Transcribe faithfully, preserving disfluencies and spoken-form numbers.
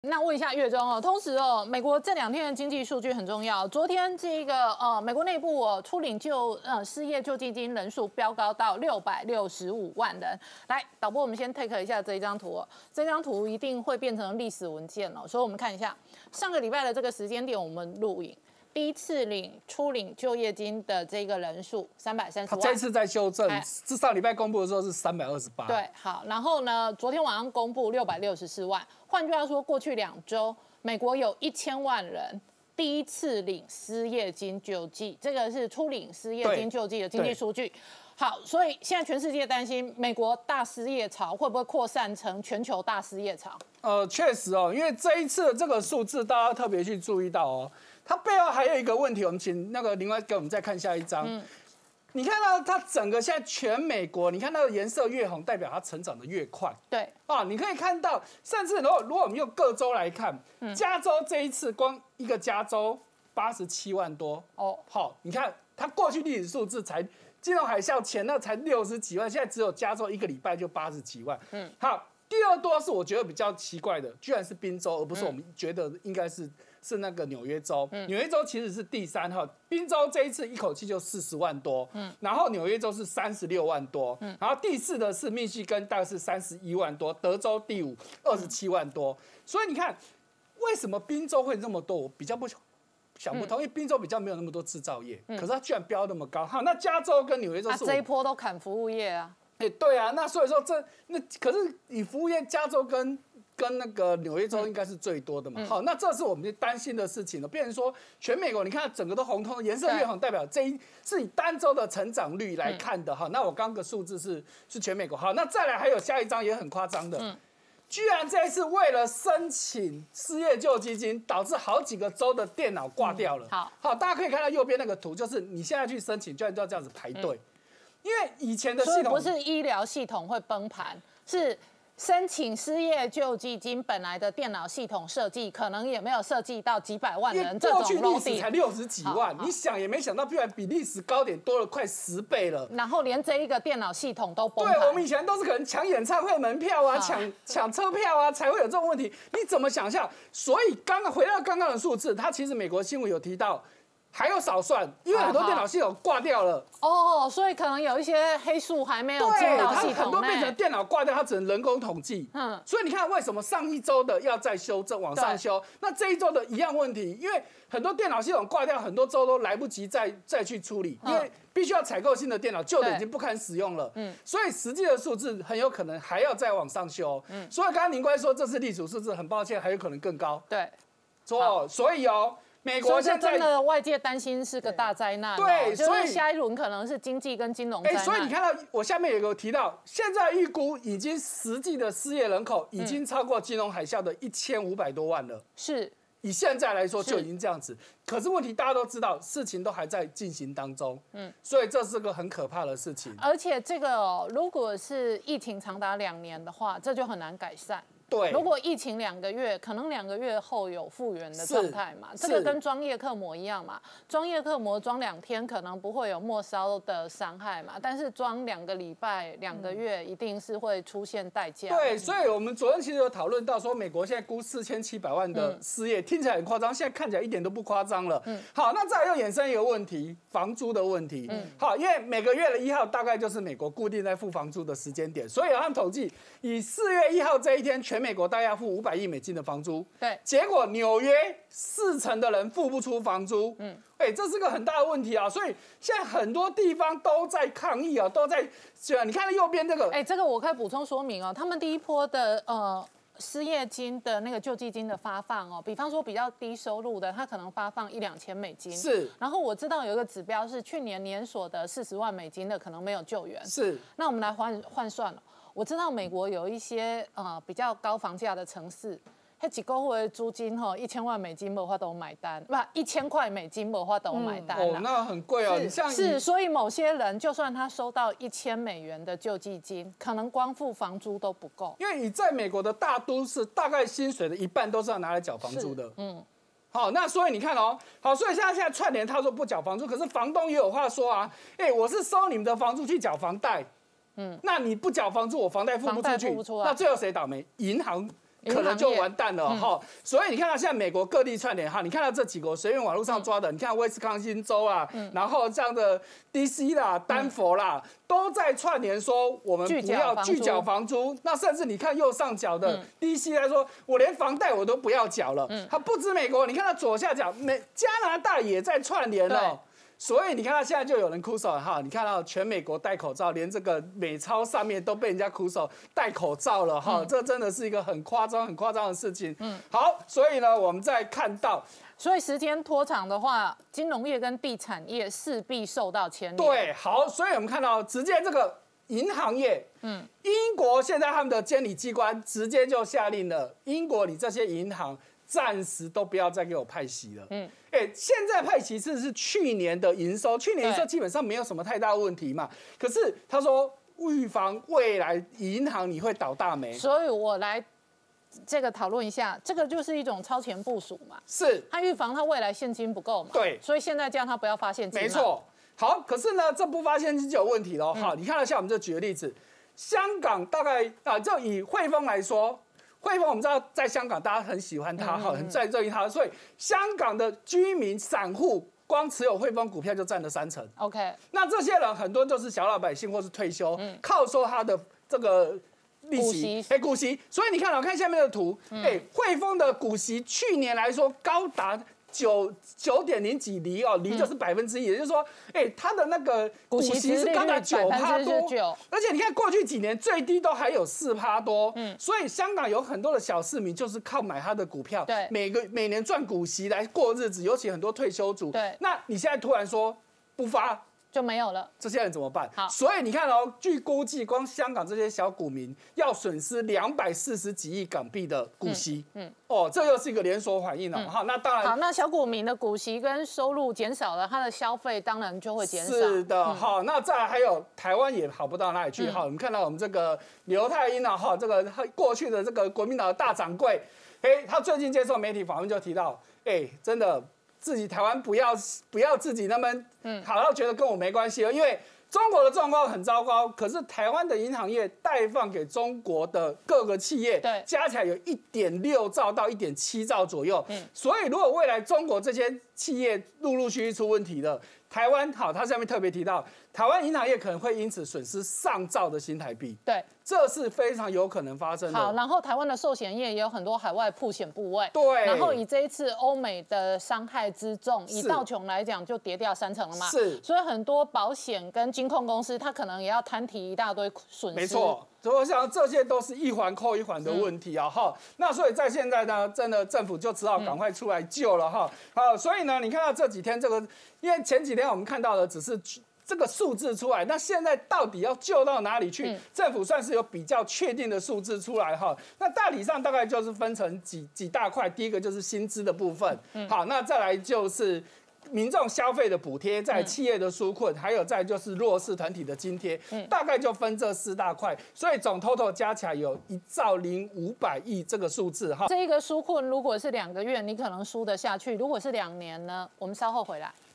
那问一下月中哦，同时哦，美国这两天的经济数据很重要。昨天这个呃，美国内部哦，初领就呃失业救济金人数飙高到六百六十五万人。来，导播，我们先 take 一下这一张图哦，这张图一定会变成历史文件哦，所以我们看一下上个礼拜的这个时间点，我们录影。第一次领初领就业金的这个人数三百三十万， 他这次在修正，是上礼拜公布的时候是三百二十八。 对，好，然后呢，昨天晚上公布六百六十四万。换句话说，过去两周，美国有一千万人第一次领失业金救济，这个是初领失业金救济的经济数据。好，所以现在全世界担心美国大失业潮会不会扩散成全球大失业潮？ 呃，确实哦，因为这一次的这个数字，大家特别去注意到哦。它背后还有一个问题，我们请那个另外给我们再看下一张。嗯、你看到它整个现在全美国，你看那个颜色越红，代表它成长的越快。 对啊，你可以看到，甚至如果如果我们用各州来看，嗯、加州这一次光一个加州八十七万多哦。好，你看它过去历史数字才金融海啸前那才六十几万，现在只有加州一个礼拜就八十几万。嗯，好，第二多是我觉得比较奇怪的，居然是宾州，而不是我们觉得应该是。是那个纽约州，纽约州其实是第三哈，宾州这一次一口气就四十万多，嗯，然后纽约州是三十六万多，嗯，然后第四的是密西根，大概是三十一万多，德州第五二十七万多，所以你看为什么宾州会这么多？我比较不想不通，因为宾州比较没有那么多制造业，可是它居然飙那么高，好，那加州跟纽约州是这一波都砍服务业啊， 哎，对啊，那所以说这那可是以服务业，加州跟跟那个纽约州应该是最多的嘛，嗯、好，那这是我们担心的事情了。变成说，全美国你看整个都红通，颜色越红，代表这一是以单州的成长率来看的哈。嗯、那我刚刚的数字是是全美国，好，那再来还有下一张也很夸张的，嗯、居然这一次为了申请失业救济金，导致好几个州的电脑挂掉了。嗯、好，好，大家可以看到右边那个图，就是你现在去申请，居然就要这样子排队，嗯、因为以前的系统不是医疗系统会崩盘，是。申请失业救济金本来的电脑系统设计可能也没有设计到几百万人这种 loading， 过去历史才六十几万，你想也没想到，居然比历史高点多了快十倍了。 然后连这一个电脑系统都崩盘。 对，我们以前都是可能抢演唱会门票啊，抢抢车票啊，才会有这种问题。你怎么想象？所以刚刚回到刚刚的数字，它其实美国新闻有提到。还有少算，因为很多电脑系统挂掉了哦，所以可能有一些黑数还没有进到系统内， 很多变成电脑挂掉，它只能人工统计。嗯，所以你看为什么上一周的要再修正往上修，那这一周的一样问题，因为很多电脑系统挂掉，很多州都来不及再再去处理，因为必须要采购新的电脑，旧的已经不堪使用了。嗯，所以实际的数字很有可能还要再往上修。嗯，所以刚刚您官说这是历史数字，很抱歉，还有可能更高。 对， 错，所以哦。美国现在真的外界担心是个大灾难， 对， 所以下一轮可能是经济跟金融灾难。 所以你看到我下面有个提到，现在预估已经实际的失业人口已经超过金融海啸的一千五百多万了。 是， 以现在来说就已经这样子。可是问题大家都知道，事情都还在进行当中，嗯，所以这是个很可怕的事情。 而且这个、哦、如果是疫情长达两年的话，这就很难改善。 对， 如果疫情两个月，可能两个月后有复原的状态嘛，这个跟装叶克膜一样嘛，装叶克膜装两天可能不会有末梢的伤害嘛，但是装两个礼拜、两个月一定是会出现代价。 对，所以我们昨天其实有讨论到说，美国现在估四千七百万的失业，嗯、听起来很夸张，现在看起来一点都不夸张了。嗯，好，那再又衍生一个问题，房租的问题。嗯，好，因为每个月的一号大概就是美国固定在付房租的时间点，所以按统计，以四月一号这一天，全美国大概要付五百亿美金的房租， 对，结果纽约四成的人付不出房租，嗯，哎、欸，这是个很大的问题啊，所以现在很多地方都在抗议啊，都在，你看右边这个， 哎、欸，这个我可以补充说明哦，他们第一波的呃失业金的那个救济金的发放哦，比方说比较低收入的，他可能发放一两千美金， 是， 然后我知道有一个指标是去年年所得四十万美金的可能没有救援， 是， 那我们来换换算了。我知道美国有一些呃比较高房价的城市，那几个月的租金哈一千万美金没法都买单，不一千块美金没法都买单、 嗯、哦，那很贵哦。 你像是，所以某些人就算他收到一千美元的救济金，可能光付房租都不够。 因为你在美国的大都市，大概薪水的一半都是要拿来缴房租的。嗯。好，那所以你看哦，好，所以现在现在串联他说不缴房租，可是房东也有话说啊，哎、欸，我是收你们的房租去缴房贷。嗯，那你不缴房租，我房贷付不出去，付不出来，那最后谁倒霉？银行可能就完蛋了哈。嗯、所以你看到现在美国各地串联哈，你看到这几个随便网络上抓的，嗯、你看威斯康星州啊，嗯、然后这样的 D C 啦、丹佛啦，嗯、都在串联说我们不要拒缴房租。那甚至你看右上角的 D C 来说，我连房贷我都不要缴了。嗯、它不止美国，你看到左下角美加拿大也在串联了。所以你看到现在就有人哭手哈，你看到全美国戴口罩，连这个美超上面都被人家哭手戴口罩了哈，嗯、这真的是一个很夸张、很夸张的事情。嗯，好，所以呢，我们再看到， 所以时间拖长的话，金融业跟地产业势必受到牵连。 对，好，所以我们看到直接这个银行业，嗯，英国现在他们的监理机关直接就下令了，英国你这些银行暂时都不要再给我派息了。嗯。哎、欸，现在派息是是去年的营收，去年营收基本上没有什么太大问题嘛。可是他说预防未来银行你会倒大霉， 所以我来这个讨论一下，这个就是一种超前部署嘛。 是， 他预防他未来现金不够嘛。 对， 所以现在叫他不要发现金。 没错。好，可是呢，这不发现金就有问题喽。好、嗯，你看到像我们这举个例子，香港大概啊，就以汇丰来说。汇丰我们知道在香港大家很喜欢它，哈，很在热议它，所以香港的居民散户光持有汇丰股票就占了三成。 OK， 那这些人很多就是小老百姓或是退休，嗯、靠收他的这个利息，哎，股息。所以你看，我看下面的图，哎、嗯，汇丰的股息去年来说高达九九点零几厘哦，厘就是百分之一，也就是说，哎、欸，它的那个股息是高达九趴多，而且你看过去几年最低都还有四趴多，嗯，所以香港有很多的小市民就是靠买它的股票， 对， 每个每年赚股息来过日子，尤其很多退休族， 对， 那你现在突然说不发。 就没有了， 这些人怎么办？ 好， 所以你看哦，据估计，光香港这些小股民要损失两百四十几亿港币的股息，嗯，嗯哦，这又是一个连锁反应了。好、嗯，那当然， 好，那小股民的股息跟收入减少了，他的消费当然就会减少。 是的，好、嗯，那再来还有台湾也好不到哪里去。哈、嗯，我们看到我们这个刘太英啊，哈，这个过去的这个国民党的大掌柜，哎，他最近接受媒体访问就提到，哎，真的。自己台湾不要不要自己那么嗯，好到觉得跟我没关系了，因为中国的状况很糟糕，可是台湾的银行业贷放给中国的各个企业， 对， 加起来有一点六兆到一点七兆左右，嗯，所以如果未来中国这些企业陆陆续续出问题了，台湾好，它下面特别提到，台湾银行业可能会因此损失上兆的新台币， 对， 这是非常有可能发生的。 好，然后台湾的寿险业也有很多海外曝险部位， 对， 然后以这一次欧美的伤害之重，以道琼来讲就跌掉三成了嘛， 是， 所以很多保险跟金控公司，它可能也要摊提一大堆损失， 没错。所以我想这些都是一环扣一环的问题啊，哈、嗯。那所以在现在呢，真的政府就只好赶快出来救了哈。好，所以呢，你看到这几天这个，因为前几天我们看到的只是这个数字出来，那现在到底要救到哪里去？嗯、政府算是有比较确定的数字出来哈。那大体上大概就是分成几几大块，第一个就是薪资的部分，嗯、好，那再来就是民众消费的补贴，在企业的纾困，嗯、还有再就是弱势团体的津贴，嗯、大概就分这四大块，所以总 total 加起来有一兆零五百亿这个数字哈。 这一个纾困如果是两个月，你可能输得下去；如果是两年呢？我们稍后回来。